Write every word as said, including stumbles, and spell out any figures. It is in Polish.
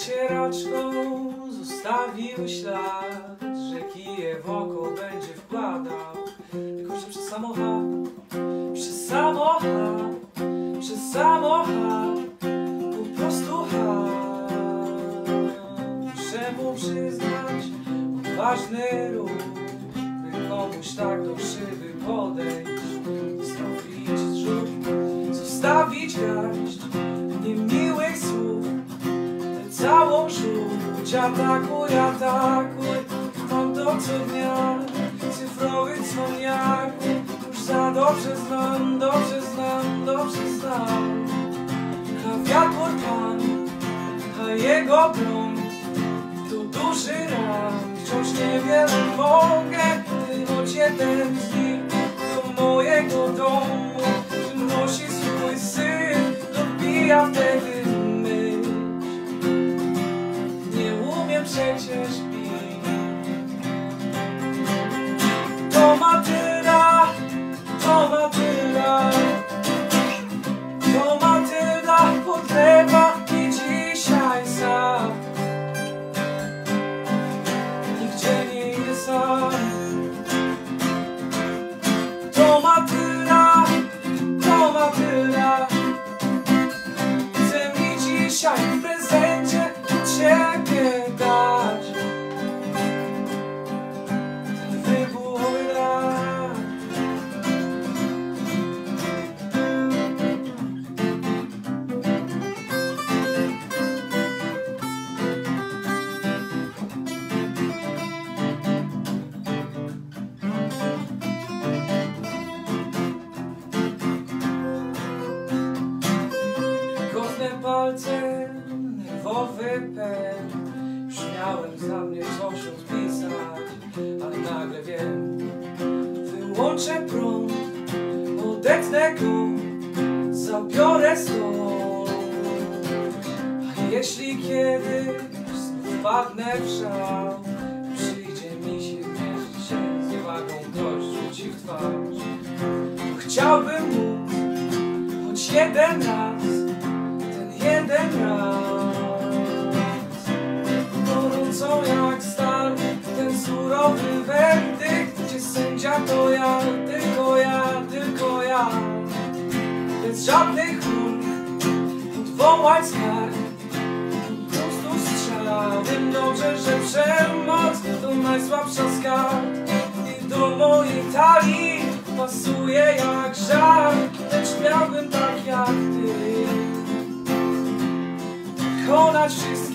Wycieraczką zostawił ślad, że kije w oko będzie wkładał. Tylko że przez samochód, przez samochód, przez samochód, po prostu hał. Muszę mu przyznać odważny ruch, by komuś tak do szyby podejść, zrobić zrzut, zostawić garść niemiłych słów. Całą żółć, atakuj, atakuj, mam to co dnia, cyfrowych dzwoniaków. Już za dobrze znam, dobrze znam, dobrze znam klawiatur pan, a jego broń to duży ram. Wciąż niewiele mogę, choć jeden z nich do mojego domu przynosi swój syn, dobija wtedy przecież pić. To Matylda, to Matylda, to Matylda podlewa i dzisiaj sam. Nigdzie nie idę sam. To Matylda, to Matylda, chce mi dzisiaj w prezencie od ciebie dać ten wybuchowy dar. Kostne palce, nerwowy pęd. Już miałem za mnie coś odpisać, ale nagle wiem, wyłączę prąd, odetnę go, zabiorę stąd. A jeśli kiedyś znów wpadnę w szał, przyjdzie mi się mierzyć się z niewagą, ktoś rzuci w twarz. Chciałbym móc choć jeden raz, ten jeden raz, gorącą jak stal, ten surowy werdykt, gdzie sędzia to ja, tylko ja, tylko ja. Bez żadnych ulg, odwołać skarg, po prostu strzał. Wiem dobrze, że przemoc to najsłabsza z kart i do mojej talii pasuje jak żar. Lecz miałbym tak jak ty konać wszystko.